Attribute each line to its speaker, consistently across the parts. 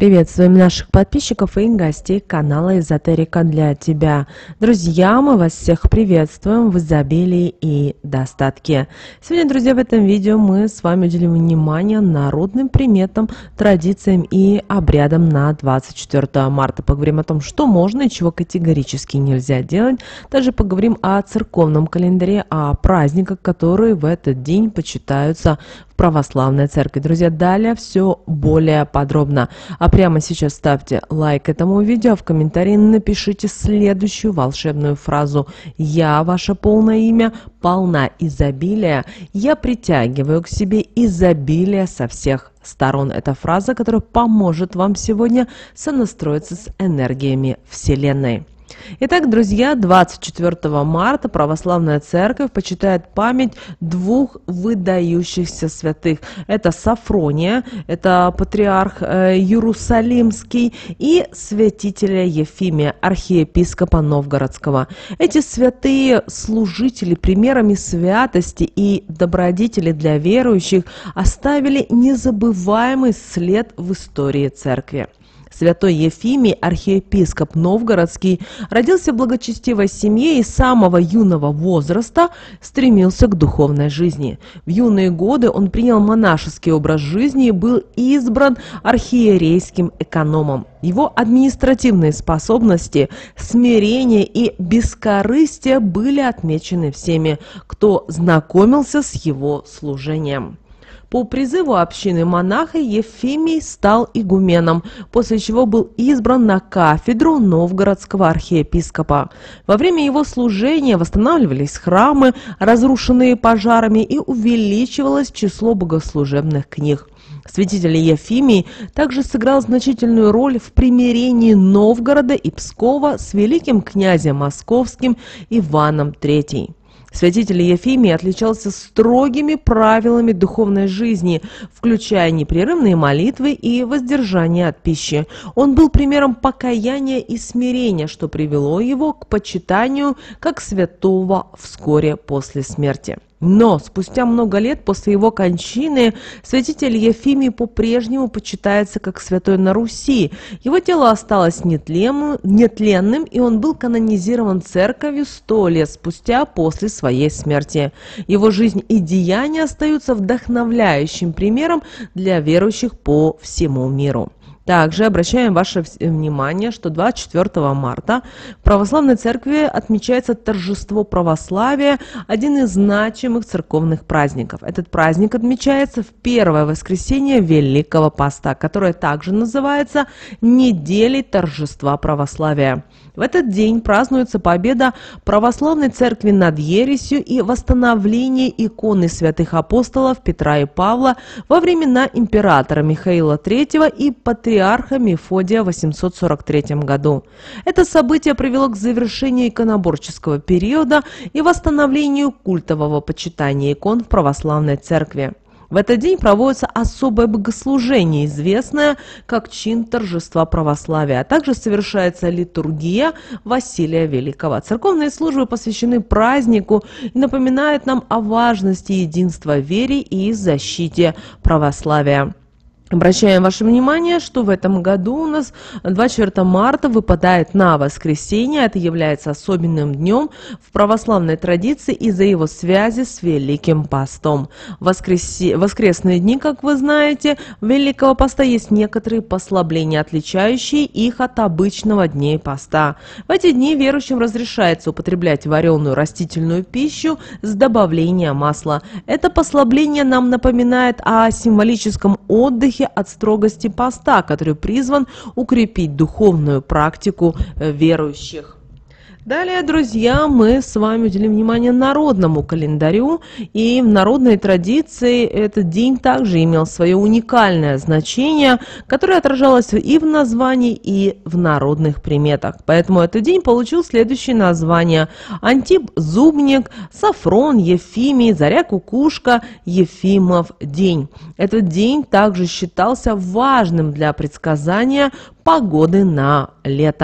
Speaker 1: Приветствуем наших подписчиков и гостей канала Эзотерика для тебя. Друзья, мы вас всех приветствуем в изобилии и достатке. Сегодня, друзья, в этом видео мы с вами уделим внимание народным приметам, традициям и обрядам на 24 марта. Поговорим о том, что можно и чего категорически нельзя делать. Также поговорим о церковном календаре, о праздниках, которые в этот день почитаются в православной церкви. Друзья, далее все более подробно. А прямо сейчас ставьте лайк этому видео, а в комментарии напишите следующую волшебную фразу. Я, ваше полное имя, полна изобилия. Я притягиваю к себе изобилие со всех сторон. Это фраза, которая поможет вам сегодня сонастроиться с энергиями Вселенной. Итак, друзья, 24 марта православная церковь почитает память двух выдающихся святых. Это Софрония, это патриарх Иерусалимский, и святителя Ефимия, архиепископа Новгородского. Эти святые служители примерами святости и добродетели для верующих оставили незабываемый след в истории церкви. Святой Ефимий, архиепископ Новгородский, родился в благочестивой семье и с самого юного возраста стремился к духовной жизни. В юные годы он принял монашеский образ жизни и был избран архиерейским экономом. Его административные способности, смирение и бескорыстие были отмечены всеми, кто знакомился с его служением. По призыву общины монаха Ефимий стал игуменом, после чего был избран на кафедру новгородского архиепископа. Во время его служения восстанавливались храмы, разрушенные пожарами, и увеличивалось число богослужебных книг. Святитель Ефимий также сыграл значительную роль в примирении Новгорода и Пскова с великим князем московским Иваном III. Святитель Ефимий отличался строгими правилами духовной жизни, включая непрерывные молитвы и воздержание от пищи. Он был примером покаяния и смирения, что привело его к почитанию как святого вскоре после смерти. Но спустя много лет после его кончины святитель Ефимий по-прежнему почитается как святой на Руси. Его тело осталось нетленным, и он был канонизирован церковью 100 лет спустя после своей смерти. Его жизнь и деяния остаются вдохновляющим примером для верующих по всему миру. Также обращаем ваше внимание, что 24 марта в Православной Церкви отмечается торжество православия, один из значимых церковных праздников. Этот праздник отмечается в первое воскресенье Великого Поста, которое также называется неделей торжества православия. В этот день празднуется победа Православной Церкви над ересью и восстановление иконы святых апостолов Петра и Павла во времена императора Михаила III и патриарха Мефодия в 843 году. Это событие привело к завершению иконоборческого периода и восстановлению культового почитания икон в Православной Церкви. В этот день проводится особое богослужение, известное как чин торжества православия, а также совершается литургия Василия Великого. Церковные службы посвящены празднику и напоминают нам о важности единства в вере и защите православия. Обращаем ваше внимание, что в этом году у нас 24 марта выпадает на воскресенье. Это является особенным днем в православной традиции из-за его связи с Великим Постом. В воскресные дни, как вы знаете, Великого Поста есть некоторые послабления, отличающие их от обычного дней поста. В эти дни верующим разрешается употреблять вареную растительную пищу с добавлением масла. Это послабление нам напоминает о символическом отдыхе от строгости поста, который призван укрепить духовную практику верующих. Далее, друзья, мы с вами уделим внимание народному календарю, и в народной традиции этот день также имел свое уникальное значение, которое отражалось и в названии, и в народных приметах. Поэтому этот день получил следующие названия: Антип Зубник, Софрон, Ефимий, Заря-Кукушка, Ефимов день. Этот день также считался важным для предсказания погоды на лето.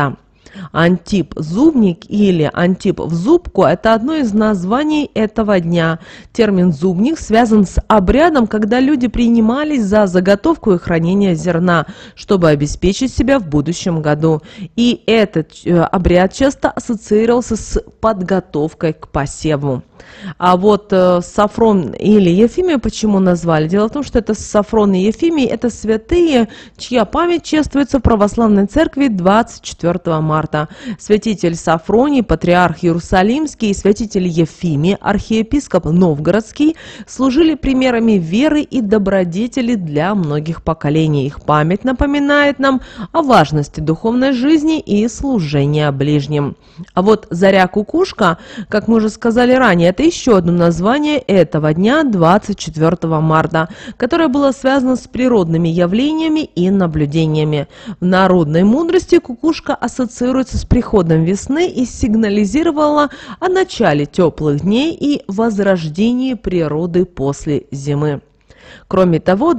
Speaker 1: Антип-зубник или антип в зубку – это одно из названий этого дня. Термин «зубник» связан с обрядом, когда люди принимались за заготовку и хранение зерна, чтобы обеспечить себя в будущем году. И этот обряд часто ассоциировался с подготовкой к посеву. А вот Сафрон или Ефимия почему назвали? Дело в том, что это Сафрон и Ефимий – это святые, чья память чествуется в православной церкви 24 марта. Святитель Сафроний, патриарх Иерусалимский, и святитель Ефимий, архиепископ Новгородский, служили примерами веры и добродетели для многих поколений. Их память напоминает нам о важности духовной жизни и служения ближним. А вот заря-кукушка, как мы уже сказали ранее, это еще одно название этого дня, 24 марта, которое было связано с природными явлениями и наблюдениями. В народной мудрости кукушка ассоциируется с приходом весны и сигнализировала о начале теплых дней и возрождении природы после зимы. Кроме того,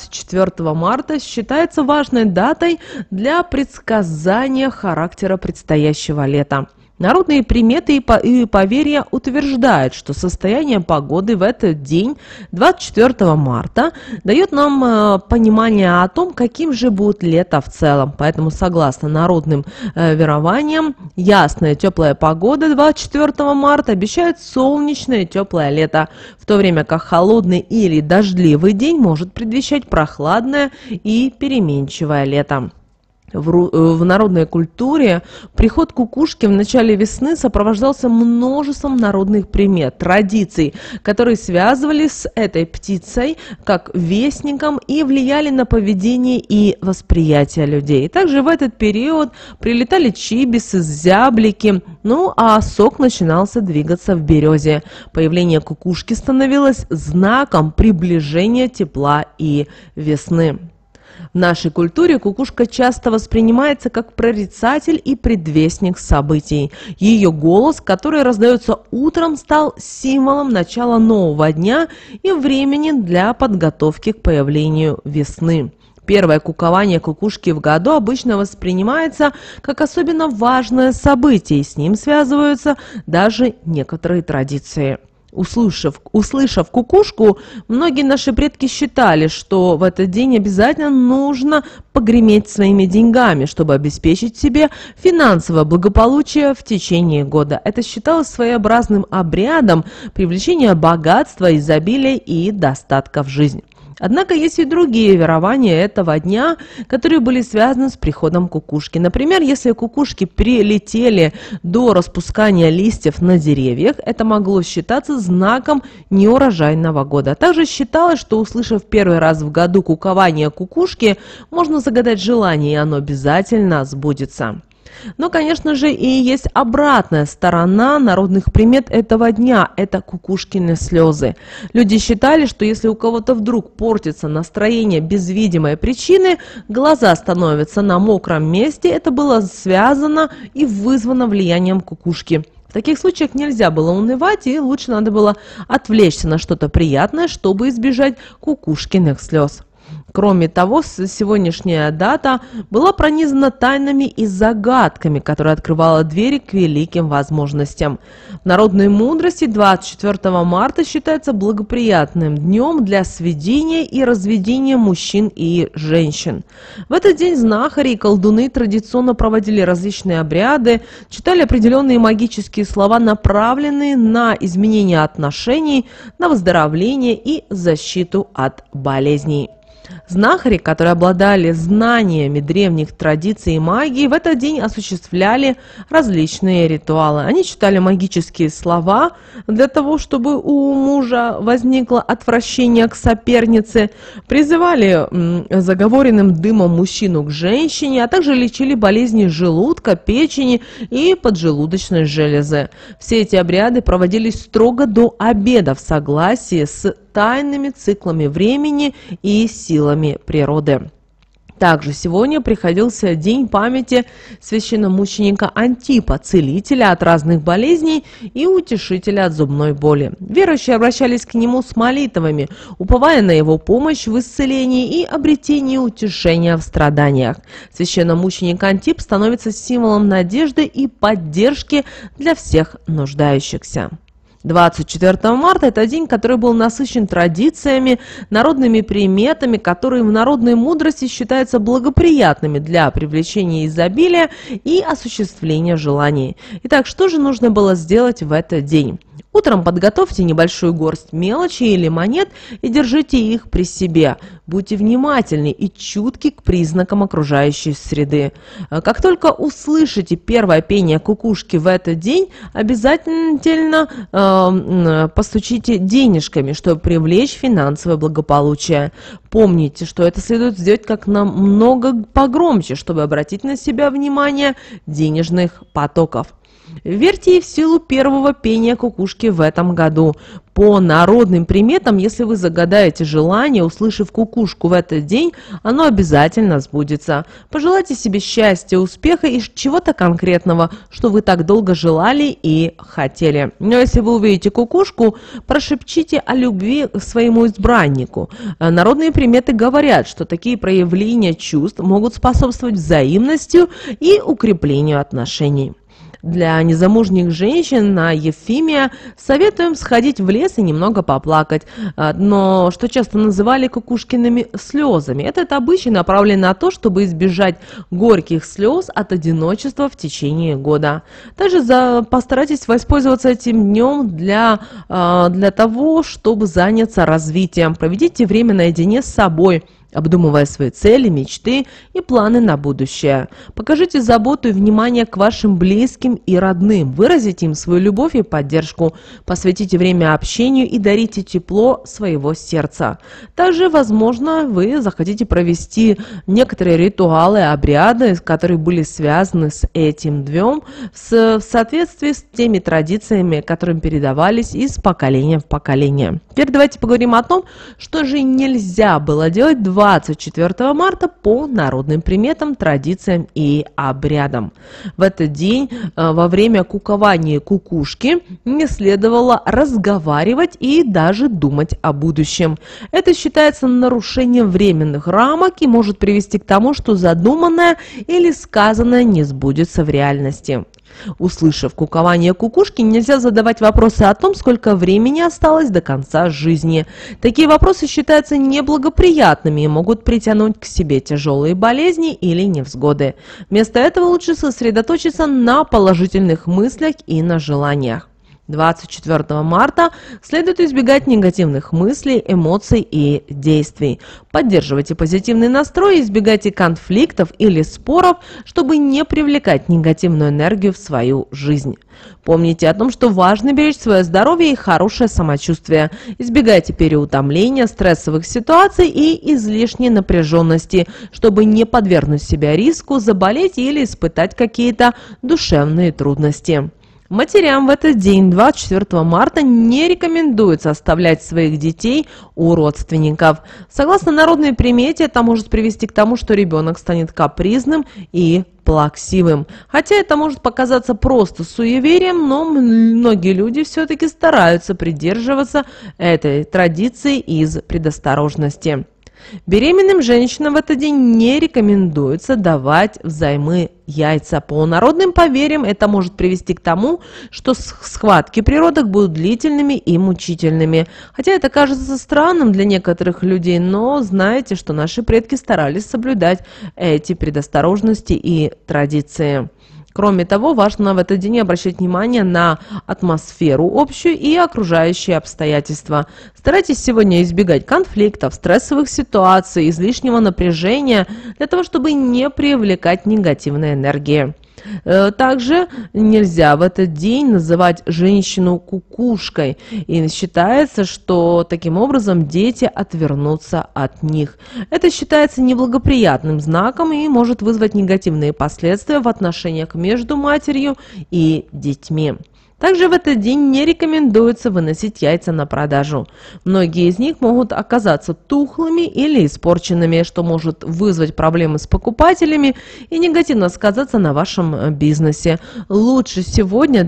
Speaker 1: 24 марта считается важной датой для предсказания характера предстоящего лета. Народные приметы и поверья утверждают, что состояние погоды в этот день, 24 марта, дает нам понимание о том, каким же будет лето в целом. Поэтому, согласно народным верованиям, ясная теплая погода 24 марта обещает солнечное теплое лето, в то время как холодный или дождливый день может предвещать прохладное и переменчивое лето. В народной культуре приход кукушки в начале весны сопровождался множеством народных примет, традиций, которые связывали с этой птицей как вестником и влияли на поведение и восприятие людей. Также в этот период прилетали чибисы, зяблики, а сок начинался двигаться в березе. Появление кукушки становилось знаком приближения тепла и весны. В нашей культуре кукушка часто воспринимается как прорицатель и предвестник событий. Ее голос, который раздается утром, стал символом начала нового дня и времени для подготовки к появлению весны. Первое кукование кукушки в году обычно воспринимается как особенно важное событие, и с ним связываются даже некоторые традиции. Услышав кукушку, многие наши предки считали, что в этот день обязательно нужно погреметь своими деньгами, чтобы обеспечить себе финансовое благополучие в течение года. Это считалось своеобразным обрядом привлечения богатства, изобилия и достатка в жизнь. Однако есть и другие верования этого дня, которые были связаны с приходом кукушки. Например, если кукушки прилетели до распускания листьев на деревьях, это могло считаться знаком неурожайного года. Также считалось, что, услышав первый раз в году кукование кукушки, можно загадать желание, и оно обязательно сбудется. Но, конечно же, и есть обратная сторона народных примет этого дня – это кукушкины слезы. Люди считали, что если у кого-то вдруг портится настроение без видимой причины, глаза становятся на мокром месте, это было связано и вызвано влиянием кукушки. В таких случаях нельзя было унывать, и лучше надо было отвлечься на что-то приятное, чтобы избежать кукушкиных слез. Кроме того, сегодняшняя дата была пронизана тайнами и загадками, которые открывала двери к великим возможностям. В народной мудрости 24 марта считается благоприятным днем для сведения и разведения мужчин и женщин. В этот день знахари и колдуны традиционно проводили различные обряды, читали определенные магические слова, направленные на изменение отношений, на выздоровление и защиту от болезней. Знахари, которые обладали знаниями древних традиций и магии, в этот день осуществляли различные ритуалы. Они читали магические слова для того, чтобы у мужа возникло отвращение к сопернице, призывали заговоренным дымом мужчину к женщине, а также лечили болезни желудка, печени и поджелудочной железы. Все эти обряды проводились строго до обеда в согласии с тайными циклами времени и силами природы. Также сегодня приходился день памяти священномученика Антипа, целителя от разных болезней и утешителя от зубной боли. Верующие обращались к нему с молитвами, уповая на его помощь в исцелении и обретении утешения в страданиях. Священномученик Антип становится символом надежды и поддержки для всех нуждающихся. 24 марта – это день, который был насыщен традициями, народными приметами, которые в народной мудрости считаются благоприятными для привлечения изобилия и осуществления желаний. Итак, что же нужно было сделать в этот день? Утром подготовьте небольшую горсть мелочи или монет и держите их при себе. Будьте внимательны и чутки к признакам окружающей среды. Как только услышите первое пение кукушки в этот день, обязательно постучите денежками, чтобы привлечь финансовое благополучие. Помните, что это следует сделать как намного погромче, чтобы обратить на себя внимание денежных потоков. Верьте в силу первого пения кукушки в этом году. По народным приметам, если вы загадаете желание, услышав кукушку в этот день, оно обязательно сбудется. Пожелайте себе счастья, успеха и чего-то конкретного, что вы так долго желали и хотели. Но если вы увидите кукушку, прошепчите о любви к своему избраннику. Народные приметы говорят, что такие проявления чувств могут способствовать взаимности и укреплению отношений. Для незамужних женщин на Ефимия советуем сходить в лес и немного поплакать, но что часто называли кукушкиными слезами. Этот обычай направлен на то, чтобы избежать горьких слез от одиночества в течение года. Также постарайтесь воспользоваться этим днем для того, чтобы заняться развитием. Проведите время наедине с собой, обдумывая свои цели, мечты и планы на будущее. Покажите заботу и внимание к вашим близким и родным. Выразите им свою любовь и поддержку. Посвятите время общению и дарите тепло своего сердца. Также, возможно, вы захотите провести некоторые ритуалы, обряды, которые были связаны с этим днем в соответствии с теми традициями, которые передавались из поколения в поколение. Теперь давайте поговорим о том, что же нельзя было делать 24 марта по народным приметам, традициям и обрядам. В этот день во время кукования кукушки не следовало разговаривать и даже думать о будущем. Это считается нарушением временных рамок и может привести к тому, что задуманное или сказанное не сбудется в реальности. Услышав кукование кукушки, нельзя задавать вопросы о том, сколько времени осталось до конца жизни. Такие вопросы считаются неблагоприятными и могут притянуть к себе тяжелые болезни или невзгоды. Вместо этого лучше сосредоточиться на положительных мыслях и на желаниях. 24 марта следует избегать негативных мыслей, эмоций и действий. Поддерживайте позитивный настрой и избегайте конфликтов или споров, чтобы не привлекать негативную энергию в свою жизнь. Помните о том, что важно беречь свое здоровье и хорошее самочувствие. Избегайте переутомления, стрессовых ситуаций и излишней напряженности, чтобы не подвергнуть себя риску заболеть или испытать какие-то душевные трудности. Матерям в этот день, 24 марта, не рекомендуется оставлять своих детей у родственников. Согласно народной примете, это может привести к тому, что ребенок станет капризным и плаксивым. Хотя это может показаться просто суеверием, но многие люди все-таки стараются придерживаться этой традиции из предосторожности. Беременным женщинам в этот день не рекомендуется давать взаймы яйца. По народным поверьям это может привести к тому, что схватки при родах будут длительными и мучительными. Хотя это кажется странным для некоторых людей, но знаете, что наши предки старались соблюдать эти предосторожности и традиции. Кроме того, важно в этот день обращать внимание на атмосферу общую и окружающие обстоятельства. Старайтесь сегодня избегать конфликтов, стрессовых ситуаций, излишнего напряжения, для того, чтобы не привлекать негативной энергии. Также нельзя в этот день называть женщину кукушкой, и считается, что таким образом дети отвернутся от них. Это считается неблагоприятным знаком и может вызвать негативные последствия в отношениях между матерью и детьми. Также в этот день не рекомендуется выносить яйца на продажу. Многие из них могут оказаться тухлыми или испорченными, что может вызвать проблемы с покупателями и негативно сказаться на вашем бизнесе. Лучше сегодня,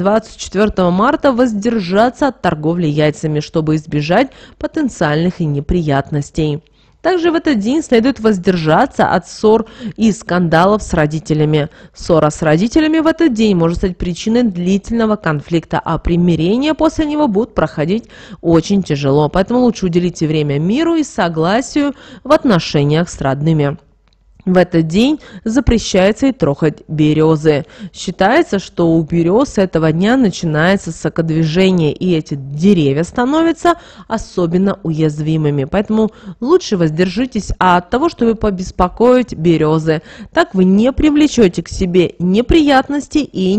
Speaker 1: 24 марта, воздержаться от торговли яйцами, чтобы избежать потенциальных и неприятностей. Также в этот день следует воздержаться от ссор и скандалов с родителями. Ссора с родителями в этот день может стать причиной длительного конфликта, а примирение после него будет проходить очень тяжело. Поэтому лучше уделите время миру и согласию в отношениях с родными. В этот день запрещается и трогать березы. Считается, что у берез этого дня начинается сокодвижение, и эти деревья становятся особенно уязвимыми. Поэтому лучше воздержитесь от того, чтобы побеспокоить березы. Так вы не привлечете к себе неприятности и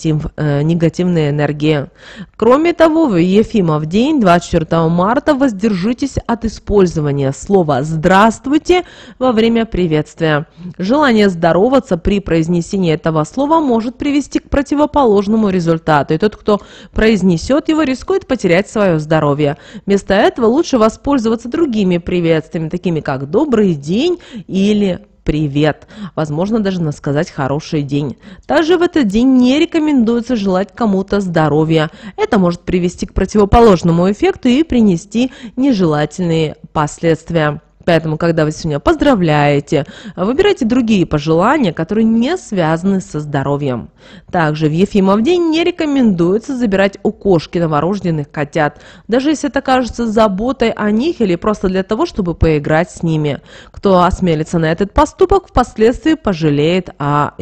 Speaker 1: негативные энергии. Кроме того, в Ефимов день, 24 марта, воздержитесь от использования слова «здравствуйте» во время приветствия. Желание здороваться при произнесении этого слова может привести к противоположному результату, и тот, кто произнесет его, рискует потерять свое здоровье. Вместо этого лучше воспользоваться другими приветствиями, такими как «добрый день» или «привет». Возможно, даже сказать «хороший день». Также в этот день не рекомендуется желать кому-то здоровья. Это может привести к противоположному эффекту и принести нежелательные последствия. Поэтому, когда вы сегодня поздравляете, выбирайте другие пожелания, которые не связаны со здоровьем. Также в Ефимов день не рекомендуется забирать у кошки новорожденных котят, даже если это кажется заботой о них или просто для того, чтобы поиграть с ними. Кто осмелится на этот поступок, впоследствии пожалеет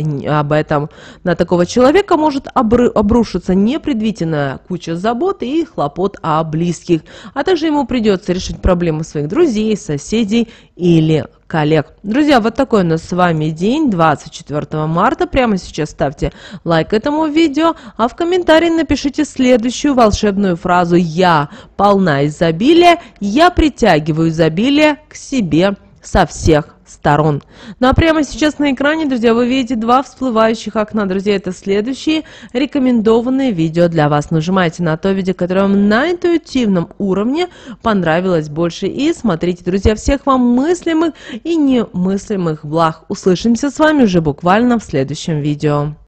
Speaker 1: об этом. На такого человека может обрушиться непредвиденная куча забот и хлопот о близких, а также ему придется решить проблемы своих друзей, соседей или коллег. Друзья, вот такой у нас с вами день, 24 марта. Прямо сейчас ставьте лайк этому видео, а в комментарии напишите следующую волшебную фразу: «Я полна изобилия, я притягиваю изобилие к себе со всех сторон». Ну а прямо сейчас на экране, друзья, вы видите два всплывающих окна. Друзья, это следующие рекомендованные видео для вас. Нажимайте на то видео, которое вам на интуитивном уровне понравилось больше. И смотрите, друзья, всех вам мыслимых и немыслимых благ. Услышимся с вами уже буквально в следующем видео.